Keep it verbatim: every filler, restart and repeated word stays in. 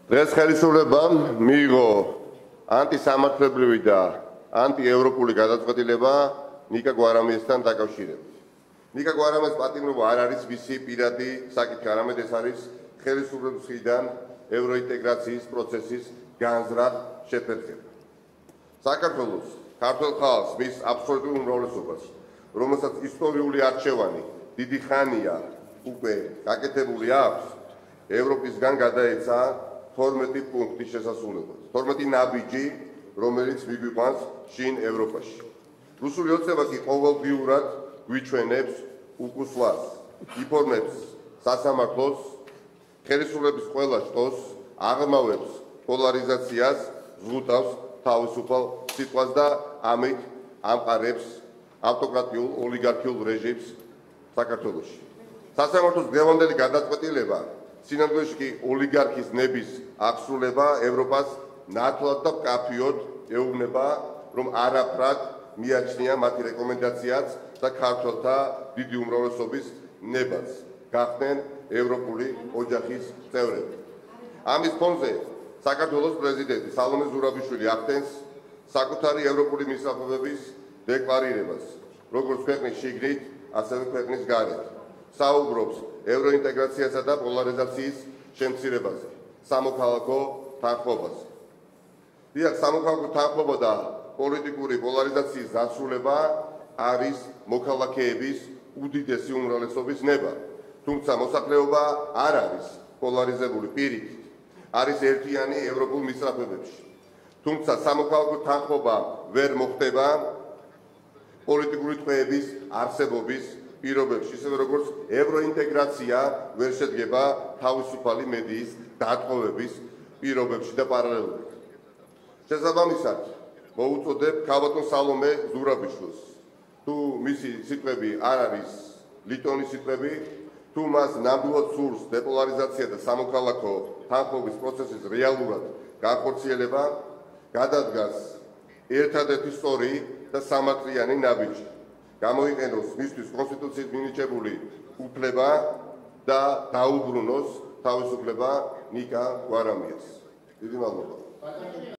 დღეს ხელისუფლებამ მიიღო ანტისამართლებრივი და ანტიევროპული გადაწყვეტილება ნიკა გვარამიესთან დაკავშირებით. ნიკა გვარამიეს პატიმრობა არ არის მისი პირადი საკითხი, არამედ ეს არის ხელისუფლების მხრიდან ევროინტეგრაციის პროცესის განზრახ შეფერხება. საქართველოს ქართულ ხალხს მის აბსოლუტურ უმრავლესობას, რომელსაც ისტორიული არჩევანი დიდი ხანია უკვე გაკეთებული აქვს, ევროპისგან გადაეცა თორმეტი პუნქტის შესასრულებლად, თორმეტი ნაბიჯი, რომელიც მიგვიყვანს შინ ევროპაში. რუსული ოცნება კი ყოველდღიურად გვიჩვენებს უკუსლას, იფორმებს სასამართლოს, ხელისუფლების ყველა შტოს, აღრმავებს პოლარიზაციას, ზღუდავს თავისუფალ სიტყვას და ამით ამყარებს ავტოკრატიულ ოლიგარქიულ რეჟიმს საქართველოში. სასამართლოს დღევანდელი გადაწყვეტილება სინამდვილეში კი ოლიგარქის ნების აღსრულება ევროპას ნათლად და მკაფიოდ ეუბნება, რომ არაფრად მიაჩნია მათი რეკომენდაციაც და ქართველთა დიდი უმრავლესობის ნებას გახდნენ ევროპული ოჯახის წევრები. ამის ფონზე საქართველოს პრეზიდენტი სალომე ზურაბიშვილი ახდენს საკუთარი ევროპული მისაღებების დეკლარირებას, როგორც ქვეყნის შიგნით, ასევე ქვეყნის გარეთ. საუბრობს ევროინტეგრაციასა და პოლარიზაციის შემცირებაზე, სამოქალაქო თანხმობაზე. დიახ, სამოქალაქო თანხმობა და პოლიტიკური პოლარიზაციის დასრულება არის მოქალაქეების უდიდესი უმრავლესობის ნება. თუმცა მოსახლეობა არ არის პოლარიზებული პირიქით, არის ერთიანი ევროპულ მისწრაფებებში. თუმცა სამოქალაქო თანხმობა ვერ მოხდება პოლიტიკური ტყვეების არსებობის პირობებში, ისევე როგორც ევროინტეგრაცია ვერ შედგება თავისუფალი მედიის დატყვევების პირობებში და პარალელურად. შესაბამისად, მოუწოდებ ქალბატონ სალომე ზურაბიშვილს, თუ მისი სიტყვები არ არის ლიტონის სიტყვები, თუ მას ნამდვილად სურს დეპოლარიზაცია და სამოქალაქო თანხმობის პროცესის რეალურად განხორციელება, გადადგას ერთადერთი სწორი და სამართლიანი ნაბიჯი. გამოიყენოს მისთვის კონსტიტუციით მინიჭებული უფლება და დაუბრუნოს თავისუფლება ნიკა გვარამიას. დიდი მადლობა.